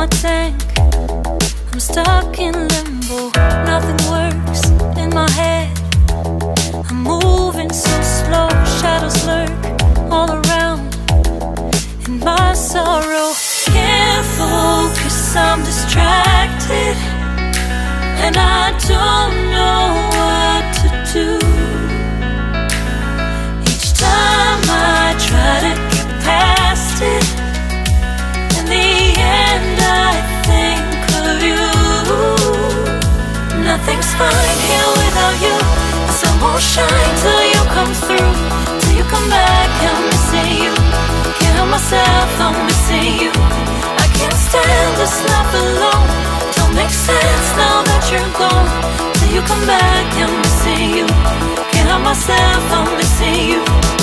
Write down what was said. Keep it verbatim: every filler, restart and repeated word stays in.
my tank. I'm stuck in limbo, nothing works in my head. I'm moving so slow, shadows lurk all around. In my sorrow, can't focus, I'm distracted, and I don't know what to do. Each time I try to get past it, in the end I think of you. Nothing's fine here without you. The sun won't shine till you come through. Till you come back, I'm missing you. Can't help myself, I'm missing you. I can't stand this life alone. Don't make sense now that you're gone. Till you come back, I'm missing you. Can't help myself, I'm missing you.